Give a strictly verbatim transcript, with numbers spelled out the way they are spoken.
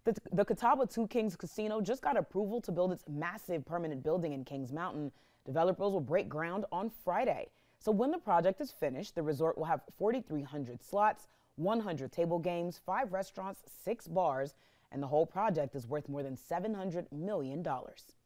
The, the Catawba Two Kings Casino just got approval to build its massive permanent building in Kings Mountain. Developers will break ground on Friday. So when the project is finished, the resort will have forty-three hundred slots, one hundred table games, five restaurants, six bars, and the whole project is worth more than seven hundred million dollars.